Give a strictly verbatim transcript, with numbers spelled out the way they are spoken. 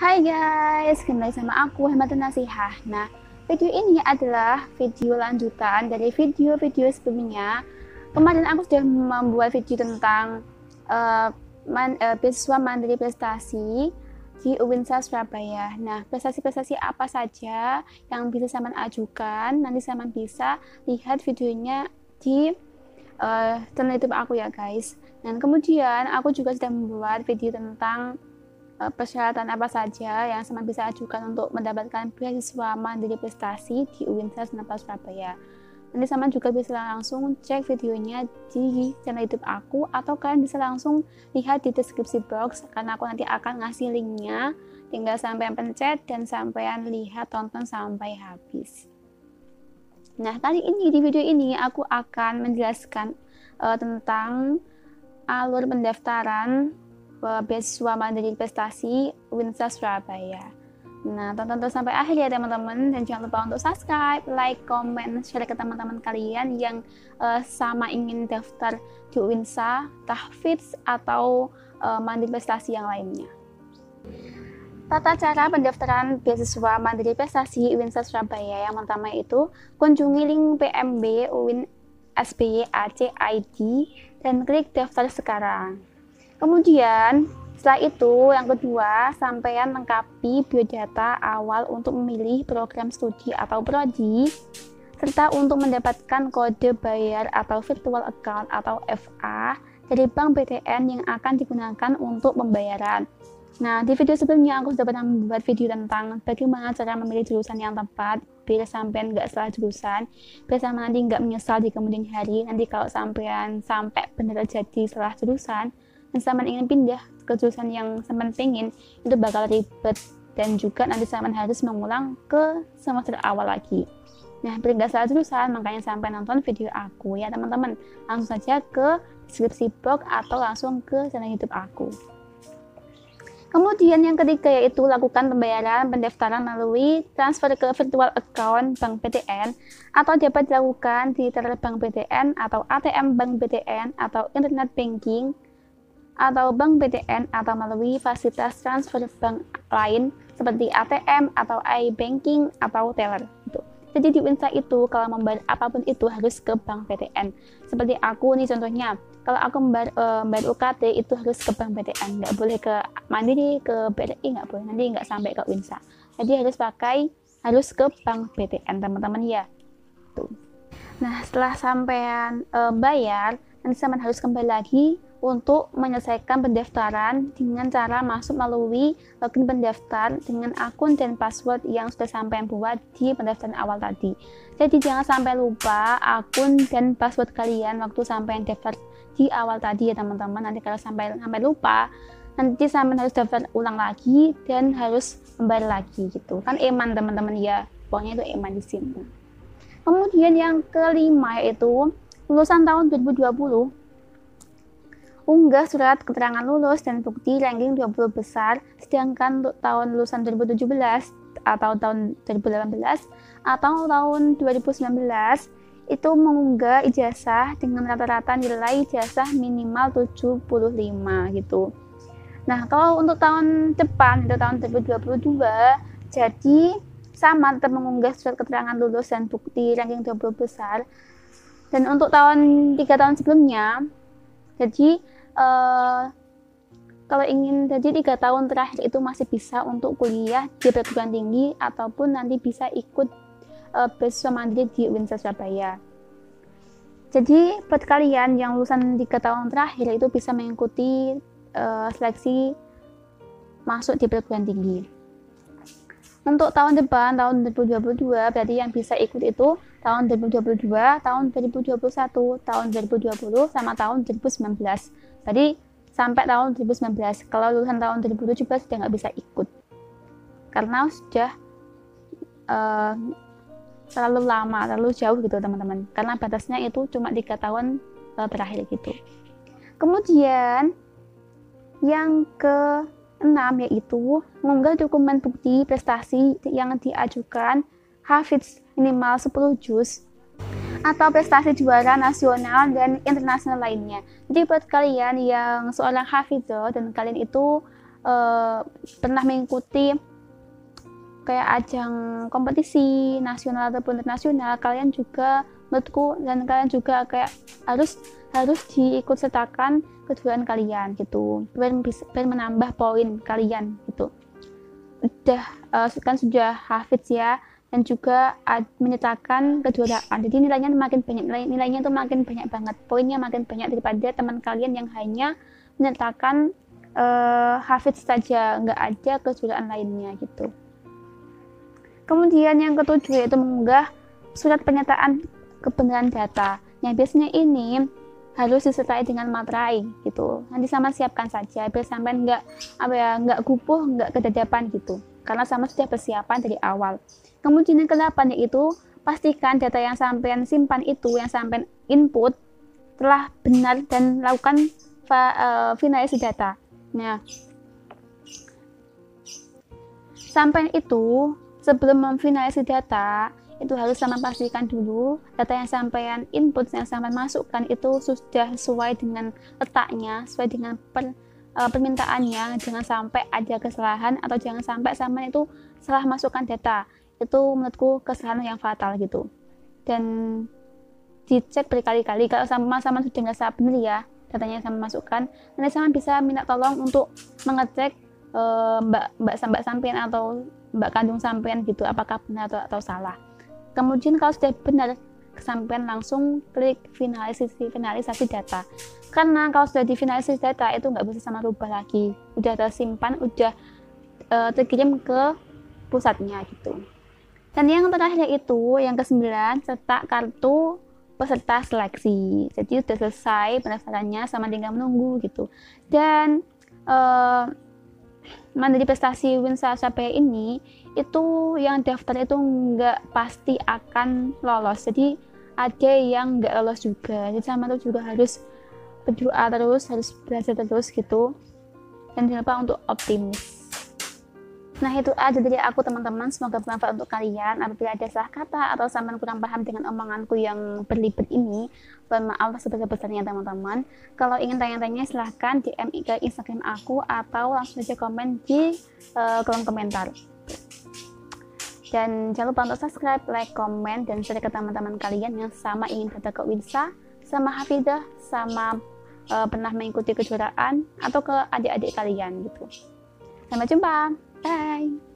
Hai guys, kembali sama aku Hematun Nasihah. Nah, video ini adalah video lanjutan dari video-video sebelumnya. Kemarin aku sudah membuat video tentang uh, man, uh, beasiswa mandiri prestasi di UINSA Surabaya. Nah, prestasi-prestasi apa saja yang bisa Saman ajukan, nanti Saman bisa lihat videonya di uh, channel YouTube aku ya guys. Dan kemudian aku juga sudah membuat video tentang persyaratan apa saja yang Saman bisa ajukan untuk mendapatkan beasiswa mandiri prestasi di UINSA Surabaya. Nanti Saman juga bisa langsung cek videonya di channel YouTube aku, atau kalian bisa langsung lihat di deskripsi box karena aku nanti akan ngasih linknya. Tinggal sampai pencet dan sampean lihat, tonton sampai habis. Nah, kali ini di video ini aku akan menjelaskan uh, tentang alur pendaftaran beasiswa mandiri prestasi UINSA Surabaya. Nah, tonton terus sampai akhir ya teman-teman, dan jangan lupa untuk subscribe, like, comment, share ke teman-teman kalian yang uh, sama ingin daftar di UINSA, tahfidz atau uh, mandiri prestasi yang lainnya. Tata cara pendaftaran beasiswa mandiri prestasi UINSA Surabaya yang pertama itu kunjungi link P M B U I N S B Y A C I D dan klik daftar sekarang. Kemudian setelah itu yang kedua, sampean lengkapi biodata awal untuk memilih program studi atau prodi, serta untuk mendapatkan kode bayar atau virtual account atau V A dari bank B T N yang akan digunakan untuk pembayaran. Nah, di video sebelumnya aku sudah pernah membuat video tentang bagaimana cara memilih jurusan yang tepat biar sampean nggak salah jurusan, biar sampean nanti nggak menyesal di kemudian hari. Nanti kalau sampean sampai benar jadi salah jurusan dan Saman ingin pindah ke jurusan yang Saman pengen, itu bakal ribet dan juga nanti Saman harus mengulang ke semester awal lagi. Nah, biar nggak salah jurusan, makanya sampai nonton video aku ya teman-teman. Langsung saja ke deskripsi box atau langsung ke channel YouTube aku. Kemudian yang ketiga yaitu lakukan pembayaran pendaftaran melalui transfer ke virtual account Bank B T N, atau dapat dilakukan di teller Bank B T N atau A T M Bank B T N atau internet banking atau Bank B T N, atau melalui fasilitas transfer bank lain seperti A T M atau iBanking atau teller. Gitu. Jadi di UINSA itu kalau membayar apapun itu harus ke Bank B T N. Seperti aku nih contohnya, kalau aku membayar, uh, membayar U K T itu harus ke Bank B T N, nggak boleh ke Mandiri, ke B R I, nggak boleh, nanti nggak sampai ke UINSA. Jadi harus pakai, harus ke Bank B T N teman-teman ya. Tuh. Nah, setelah sampean uh, bayar, nanti sampean harus kembali lagi untuk menyelesaikan pendaftaran dengan cara masuk melalui login pendaftar dengan akun dan password yang sudah sampai buat di pendaftaran awal tadi. Jadi jangan sampai lupa akun dan password kalian waktu sampai daftar di awal tadi ya teman-teman. Nanti kalau sampai sampai lupa, nanti sampai harus daftar ulang lagi dan harus membayar lagi gitu. Kan eman teman-teman ya, pokoknya itu eman di sini. Kemudian yang kelima yaitu lulusan tahun dua ribu dua puluh, unggah surat keterangan lulus dan bukti ranking dua puluh besar, sedangkan untuk tahun lulusan dua ribu tujuh belas atau tahun dua ribu delapan belas atau tahun dua ribu sembilan belas itu mengunggah ijazah dengan rata-rata nilai ijazah minimal tujuh puluh lima gitu. Nah, kalau untuk tahun depan, itu tahun dua ribu dua puluh dua, jadi sama tetap mengunggah surat keterangan lulus dan bukti ranking dua puluh besar. Dan untuk tahun tiga tahun sebelumnya, jadi uh, kalau ingin jadi tiga tahun terakhir itu masih bisa untuk kuliah di perguruan tinggi ataupun nanti bisa ikut uh, beasiswa mandiri di UINSA Surabaya. Jadi buat kalian yang lulusan tiga tahun terakhir itu bisa mengikuti uh, seleksi masuk di perguruan tinggi. Untuk tahun depan, tahun dua ribu dua puluh dua, berarti yang bisa ikut itu tahun dua ribu dua puluh dua, tahun dua ribu dua puluh satu, tahun dua ribu dua puluh, sama tahun dua ribu sembilan belas. Jadi sampai tahun dua ribu sembilan belas. Kalau lulusan tahun dua ribu tujuh belas sudah nggak bisa ikut. Karena sudah uh, terlalu lama, terlalu jauh gitu teman-teman. Karena batasnya itu cuma tiga tahun uh, terakhir gitu. Kemudian yang ke enam yaitu mengunggah dokumen bukti prestasi yang diajukan hafidz minimal sepuluh juz atau prestasi juara nasional dan internasional lainnya. Jadi buat kalian yang seorang hafidzoh dan kalian itu uh, pernah mengikuti kayak ajang kompetisi nasional ataupun internasional, kalian juga menurutku dan kalian juga kayak harus harus diikut sertakan kejuaraan kalian gitu, biar bisa biar menambah poin kalian gitu. Udah uh, kan sudah hafidz ya, dan juga uh, menyertakan kejuaraan, jadi nilainya makin banyak, nilai, nilainya itu makin banyak banget, poinnya makin banyak daripada teman kalian yang hanya menyertakan uh, hafidz saja, nggak ada kejuaraan lainnya gitu. Kemudian yang ketujuh yaitu mengunggah surat pernyataan kebenaran data. Yang biasanya ini harus disertai dengan materai gitu. Nanti sama siapkan saja biar sampai nggak apa ya nggak kupuh, nggak kedadapan gitu. Karena sama sudah persiapan dari awal. Kemudian yang kedelapan yaitu pastikan data yang sampean simpan itu, yang sampean input telah benar dan lakukan uh, finalisasi data. Nah, sampean itu sebelum memfinalisasi data itu harus sama pastikan dulu data yang sampean input, yang sampean masukkan itu sudah sesuai dengan letaknya, sesuai dengan per, uh, permintaannya. Jangan sampai ada kesalahan atau jangan sampai sampean itu salah masukkan data. Itu menurutku kesalahan yang fatal gitu. Dan dicek berkali-kali. Kalau sama-sama sudah merasa benar ya datanya yang sama masukkan, nanti sama bisa minta tolong untuk mengecek uh, mbak mbak mbak sampean atau mbak kandung sampean gitu, apakah benar atau, atau salah. Kemudian kalau sudah benar, sampean langsung klik finalisasi finalisasi data. Karena kalau sudah difinalisasi data itu nggak bisa sama rubah lagi, udah tersimpan, udah uh, terkirim ke pusatnya gitu. Dan yang terakhir itu yang kesembilan, cetak kartu peserta seleksi. Jadi udah selesai pendaftarannya, sama tinggal menunggu gitu. Dan uh, mandiri prestasi Winsa Surabaya ini itu yang daftar itu nggak pasti akan lolos, jadi ada yang nggak lolos juga. Jadi sama itu juga harus berdoa terus, harus belajar terus gitu, dan jangan lupa untuk optimis. Nah itu aja dari aku teman-teman, semoga bermanfaat untuk kalian. Apabila ada salah kata atau sampean kurang paham dengan omonganku yang berlibet ini, mohon maaf sebesar-besarnya teman-teman. Kalau ingin tanya-tanya silahkan D M ke Instagram aku atau langsung saja komen di uh, kolom komentar. Dan jangan lupa untuk subscribe, like, komen, dan share ke teman-teman kalian yang sama ingin datang ke Winsa, sama Hafidah, sama uh, pernah mengikuti kejuaraan, atau ke adik-adik kalian gitu. Sampai jumpa, bye!